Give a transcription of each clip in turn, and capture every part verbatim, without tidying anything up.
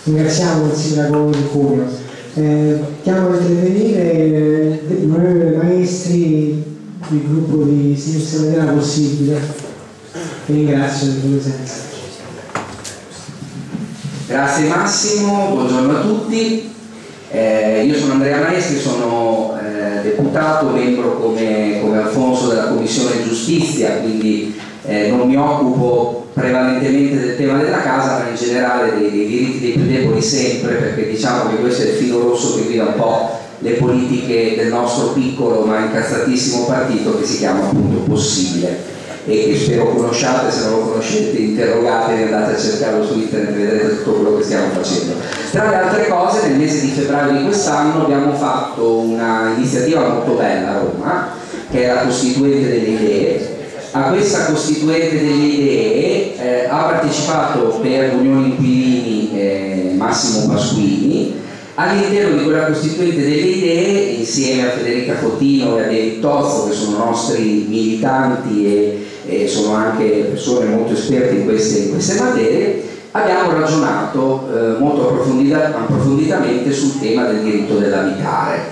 ringraziamo il sindaco di Cuneo. Eh, chiamo a intervenire l'onorevole Maestri del gruppo di Sinistra Italiana Possibile. Vi ringrazio per la presenza. Grazie Massimo, buongiorno a tutti. Eh, io sono Andrea Maestri, sono eh, deputato, membro come, come Alfonso della Commissione Giustizia, quindi eh, non mi occupo prevalentemente del tema della casa, ma in generale dei, dei diritti dei più deboli sempre, perché diciamo che questo è il filo rosso che guida un po' le politiche del nostro piccolo ma incazzatissimo partito che si chiama appunto Possibile, e che spero conosciate. Se non lo conoscete interrogatevi, andate a cercarlo su internet e vedrete tutto quello che stiamo facendo. Tra le altre cose, nel mese di febbraio di quest'anno abbiamo fatto una iniziativa molto bella a Roma, che è la Costituente delle Idee. A questa Costituente delle Idee eh, ha partecipato per l'Unione Inquilini eh, Massimo Pasquini. All'interno di quella Costituente delle Idee, insieme a Federica Fotino e a David Tozzo, che sono nostri militanti e, e sono anche persone molto esperte in queste, in queste materie, abbiamo ragionato eh, molto approfondita, approfonditamente sul tema del diritto dell'abitare.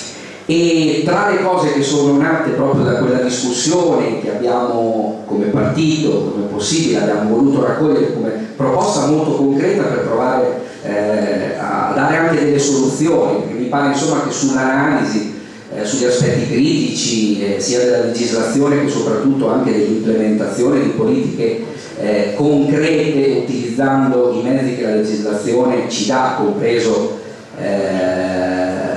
E tra le cose che sono nate proprio da quella discussione, che abbiamo come partito, come Possibile, abbiamo voluto raccogliere come proposta molto concreta per provare eh, a dare anche delle soluzioni, perché mi pare insomma che sull'analisi, eh, sugli aspetti critici eh, sia della legislazione che soprattutto anche dell'implementazione di politiche eh, concrete, utilizzando i mezzi che la legislazione ci dà, compreso eh,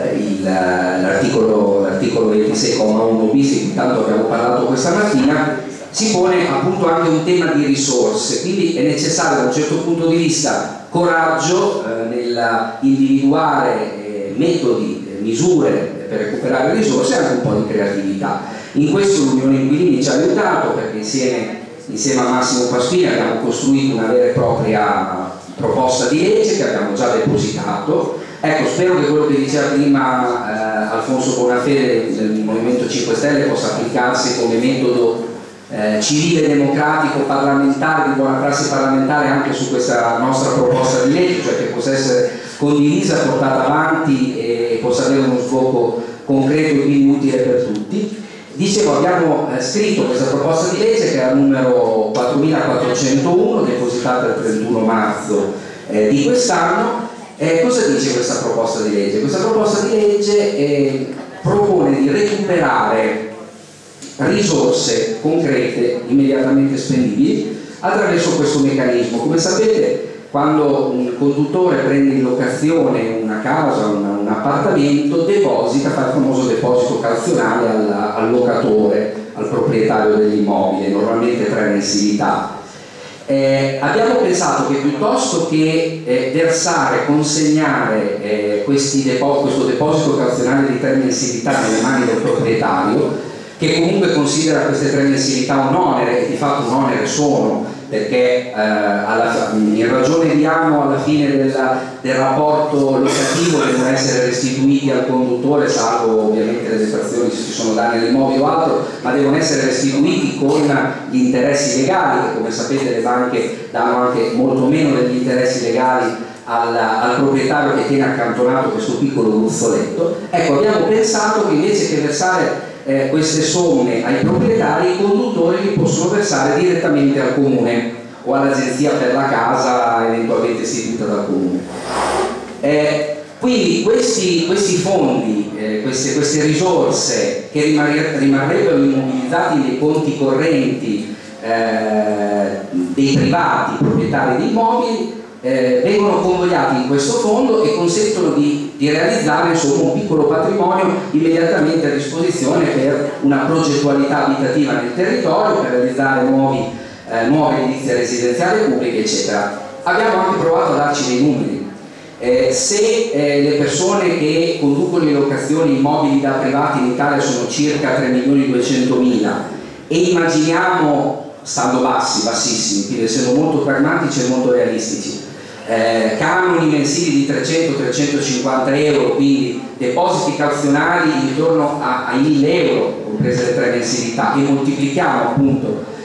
l'articolo ventisei comma uno bis, di cui tanto abbiamo parlato questa mattina, si pone appunto anche un tema di risorse, quindi è necessario da un certo punto di vista coraggio eh, nell'individuare eh, metodi, eh, misure per recuperare risorse e anche un po' di creatività. In questo l'Unione Inquilini ci ha aiutato, perché insieme, insieme a Massimo Pasquini abbiamo costruito una vera e propria proposta di legge che abbiamo già depositato. Ecco, spero che quello che diceva prima eh, Alfonso Bonafede del Movimento cinque Stelle possa applicarsi come metodo eh, civile, democratico, parlamentare, di buona prassi parlamentare anche su questa nostra proposta di legge, cioè che possa essere condivisa, portata avanti e possa avere uno sbocco concreto e quindi utile per tutti. Dicevo, abbiamo eh, scritto questa proposta di legge, che è la numero quattromilaquattrocentouno, depositata il trentuno marzo eh, di quest'anno. Eh, cosa dice questa proposta di legge? Questa proposta di legge eh, propone di recuperare risorse concrete, immediatamente spendibili, attraverso questo meccanismo. Come sapete, quando un conduttore prende in locazione una casa, una, un appartamento, deposita, fa il famoso deposito cauzionale al, al locatore, al proprietario dell'immobile, normalmente tre mensilità. Eh, abbiamo pensato che piuttosto che eh, versare, consegnare eh, questi depo questo deposito cauzionale di tre mensilità nelle mani del proprietario, che comunque considera queste tre mensilità un onere, e di fatto un onere sono, perché eh, alla, in ragione di anno alla fine della, del rapporto locativo devono essere restituiti al conduttore, salvo ovviamente le detrazioni se ci sono danni all'immobile o altro, ma devono essere restituiti con gli interessi legali, che come sapete le banche danno anche molto meno degli interessi legali al, al proprietario che tiene accantonato questo piccolo gruzzoletto. Ecco, abbiamo pensato che invece che versare Eh, queste somme ai proprietari, i conduttori li possono versare direttamente al comune o all'agenzia per la casa eventualmente istituita dal comune. Eh, quindi questi, questi fondi, eh, queste, queste risorse che rimarrebbero immobilizzati nei conti correnti eh, dei privati proprietari di immobili Eh, vengono convogliati in questo fondo e consentono di, di realizzare insomma, un piccolo patrimonio immediatamente a disposizione per una progettualità abitativa nel territorio, per realizzare nuovi, eh, nuove edilizie residenziali pubbliche, eccetera. Abbiamo anche provato a darci dei numeri. Eh, se eh, le persone che conducono in locazione immobili da privati in Italia sono circa tre milioni duecentomila e immaginiamo, stando bassi, bassissimi, quindi essendo molto pragmatici e molto realistici, Eh, canoni mensili di trecento trecentocinquanta euro, quindi depositi cauzionali intorno a, ai mille euro, comprese le tre mensilità, e moltiplichiamo appunto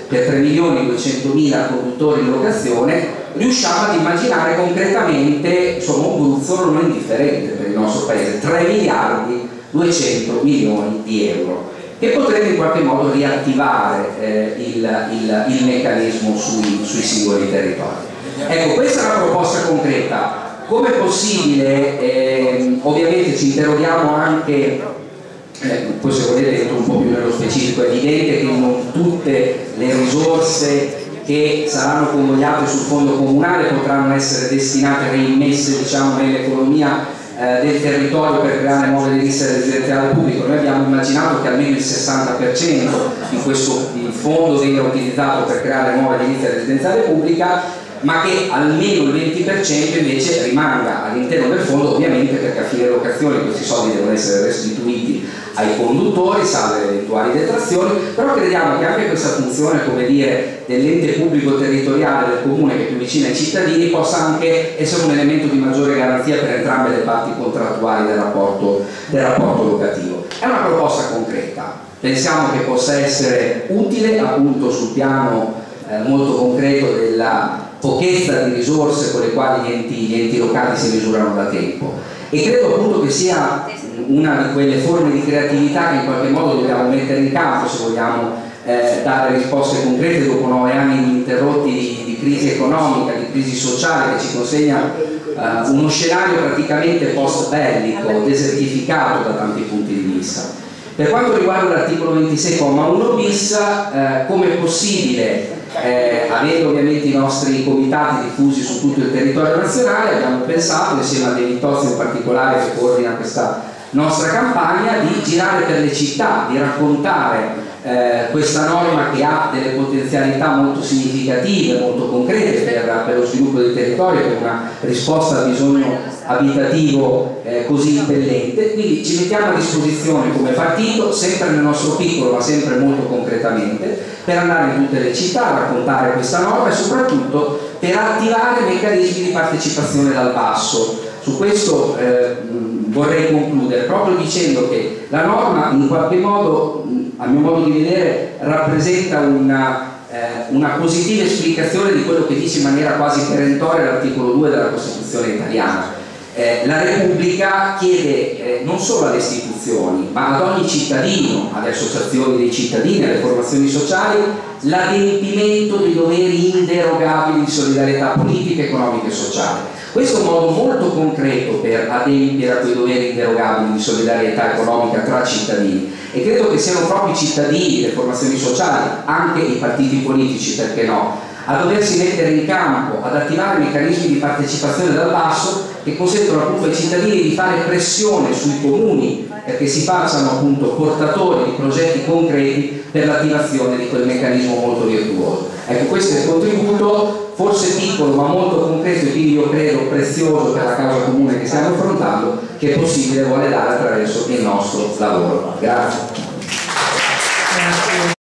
per tre milioni duecentomila conduttori in locazione, riusciamo ad immaginare concretamente, insomma, un bruzzo non indifferente per il nostro paese, tre miliardi duecento milioni di euro, che potrebbe in qualche modo riattivare eh, il, il, il meccanismo sui, sui singoli territori. Ecco, questa è una proposta concreta. Come è possibile? Eh, ovviamente ci interroghiamo anche, eh, poi se volete entro un po' più nello specifico, è evidente che non tutte le risorse che saranno convogliate sul fondo comunale potranno essere destinate, reimmesse, diciamo, nell'economia eh, del territorio per creare nuove edilizie residenziali pubbliche. Noi abbiamo immaginato che almeno il sessanta per cento di questo il fondo venga utilizzato per creare nuove edilizie residenziali pubblica, ma che almeno il venti per cento invece rimanga all'interno del fondo, ovviamente perché a fine locazione questi soldi devono essere restituiti ai conduttori, salve eventuali detrazioni, però crediamo che anche questa funzione, come dire, dell'ente pubblico territoriale del comune che è più vicino ai cittadini possa anche essere un elemento di maggiore garanzia per entrambe le parti contrattuali del rapporto, del rapporto locativo. È una proposta concreta, pensiamo che possa essere utile appunto sul piano eh, molto concreto della pochezza di risorse con le quali gli enti, gli enti locali si misurano da tempo, e credo appunto che sia una di quelle forme di creatività che in qualche modo dobbiamo mettere in campo se vogliamo eh, dare risposte concrete dopo nove anni ininterrotti di, di crisi economica, di crisi sociale, che ci consegna eh, uno scenario praticamente post bellico, desertificato da tanti punti di vista. Per quanto riguarda l'articolo ventisei comma uno bis, eh, come è possibile, eh, avendo ovviamente i nostri comitati diffusi su tutto il territorio nazionale, abbiamo pensato, insieme a De Vitozzi in particolare che coordina questa nostra campagna, di girare per le città, di raccontare eh, questa norma che ha delle potenzialità molto significative, molto concrete per, per lo sviluppo del territorio, per una risposta al bisogno abitativo eh, così impellente. Quindi ci mettiamo a disposizione come partito, sempre nel nostro piccolo ma sempre molto concretamente, per andare in tutte le città a raccontare questa norma e soprattutto per attivare meccanismi di partecipazione dal basso. Su questo eh, vorrei concludere proprio dicendo che la norma in qualche modo, a mio modo di vedere, rappresenta una Eh, una positiva esplicazione di quello che dice in maniera quasi perentoria l'articolo due della Costituzione italiana. Eh, la Repubblica chiede eh, non solo alle istituzioni ma ad ogni cittadino, alle associazioni dei cittadini, alle formazioni sociali, l'adempimento di doveri inderogabili di solidarietà politica, economica e sociale. Questo è un modo molto concreto per adempiere a quei doveri inderogabili di solidarietà economica tra cittadini, e credo che siano proprio i cittadini, le formazioni sociali, anche i partiti politici, perché no, a doversi mettere in campo, ad attivare meccanismi di partecipazione dal basso che consentono appunto ai cittadini di fare pressione sui comuni perché si facciano appunto portatori di progetti concreti per l'attivazione di quel meccanismo molto virtuoso. Ecco, questo è il contributo, forse piccolo ma molto concreto e quindi io credo prezioso per la causa comune che stiamo affrontando, che è possibile vuole dare attraverso il nostro lavoro. Grazie.